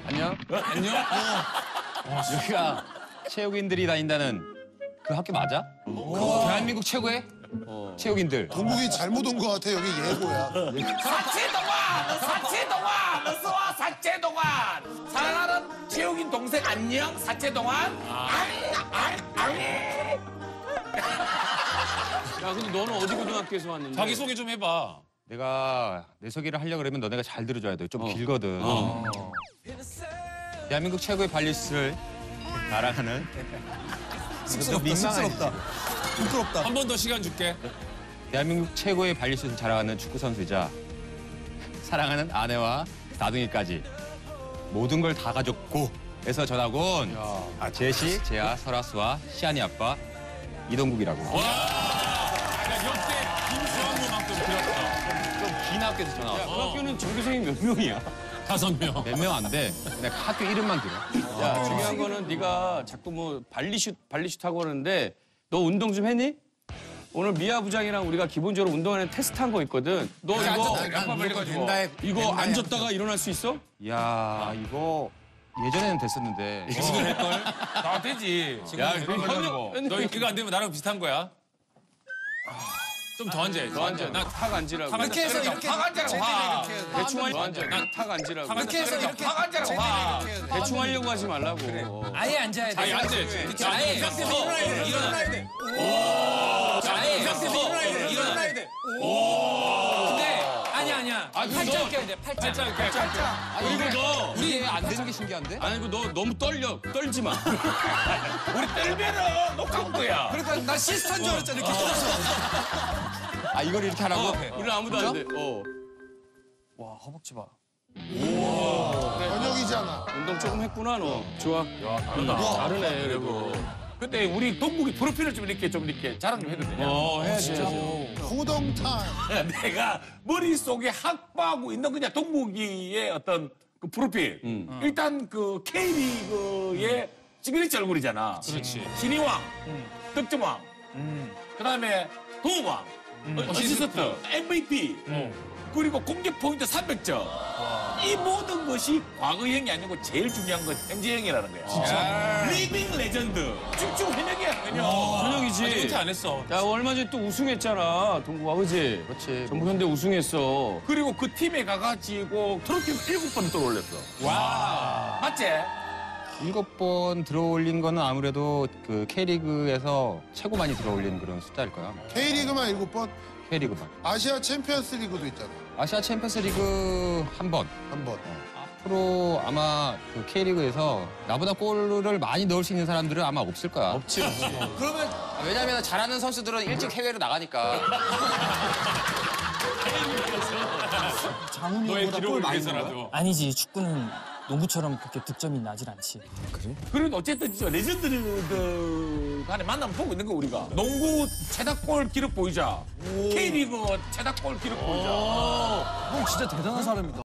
안녕? 안녕? 여기가 체육인들이 다닌다는 그 학교 맞아? 대한민국 최고의 체육인들. 동국이 잘못 온 것 같아. 여기 예고야. 사채동안! 사채동안! 어서와 사채동안! 사랑하는 체육인 동생 안녕 사채동안! 야, 근데 너는 어디 고등학교에서 왔는데? 자기소개 좀 해봐. 내가 내 소개를 하려고 그러면 너네가 잘 들어줘야 돼. 좀 길거든. 대한민국 최고의 발리스를 자랑하는 쑥스럽다. 부끄럽다. 한 번 더 시간 줄게. 대한민국 최고의 발리스를 자랑하는 축구 선수이자 사랑하는 아내와 다둥이까지 모든 걸 다 가졌고 해서 전학 온 제시, 제아, 설아수와 시안이 아빠 이동국이라고. 역대 김수환만큼 들었어. 좀 긴 학교에서 전학 왔어. 그 학교는 전교생이 몇 명이야? 5명. 몇 명 안 돼. 그냥 학교 이름만 들어. 야, 중요한 거는 네가 자꾸 뭐 발리슛 하고 그러는데 너 운동 좀 했니? 오늘 미아 부장이랑 우리가 기본적으로 운동하는 테스트 한 거 있거든. 너 이거 양파 벌려가지고 이거 앉았다가 일어날 수 있어? 이야, 이거 예전에는 됐었는데. 지금 할걸? 다 되지. 야, 너 이거 안 되면 나랑 비슷한 거야. 좀 더 앉아야지. 더 앉아. 나 탁 앉으라고. 이렇게 해서 이렇게 확 앉아라고 확. 대충 하려고 앉아. 나 탁 앉으라고. 이렇게 해서 이렇게 확 앉아라고 확. 대충 하려고 하지 말라고. 아예 앉아야 돼. 아예 앉아야지. 아예 일어나야 돼. 아예 일어나야 돼. 근데 아니야. 팔짱 껴야 돼. 팔짱. 그리고 너 우리 안 되는 게 신기한데? 아니고 너 너무 떨지 마. 우리 떨면은 녹화한 거야. 그러니까 나 시스터인 줄 알았잖아. 이렇게 떠서. 아, 이걸 이렇게 하라고? 우리 아무도 안 돼. 와 허벅지 봐. 번역이잖아. 운동 조금 했구나 너. 좋아. 다르네 그래도. 근데 우리 동국이 프로필을 좀 이렇게 자랑 좀 해도 되냐? 해야지. 호동타임. 내가 머릿속에 확보하고 있는 그냥 동국이의 어떤 그 프로필. 일단 그 K리그의 시그니처 얼굴이잖아. 그렇지. 신이왕, 득점왕, 그다음에 도움왕, 어시스트, MVP, 그리고 공격 포인트 300점. 이 모든 것이 과거형이 아니고 제일 중요한 건 현재형이라는 거야. 진짜. 리빙 레전드. 쭉쭉 현역이야, 현역. 현역이지. 은퇴 안 했어. 야 얼마 전에 또 우승했잖아 동구가 그지? 그렇지. 전국 현대 우승했어. 그리고 그 팀에 가가지고 트로피를 7번 들어올렸어. 와. 맞지? 7번 들어올린 거는 아무래도 그 K리그에서 최고 많이 들어올린 그런 숫자일 거야. K리그만 7번, K리그만. 아시아 챔피언스 리그도 있잖아. 아시아 챔피언스 리그 한 번. 한 번. 앞으로 아마 그 K리그에서 나보다 골을 많이 넣을 수 있는 사람들은 아마 없을 거야. 없지. 그러면 왜냐면 잘하는 선수들은 일찍 해외로 나가니까. 너의 기록을 위해서라도. 아니지 축구는 농구처럼 그렇게 득점이 나질 않지. 그래도 어쨌든 진짜 레전드들 간에 만나면 보고 있는 거 우리가. 농구 최다골 기록 보이자. K리그 최다골 기록 보이자. 형 진짜 대단한 사람이다.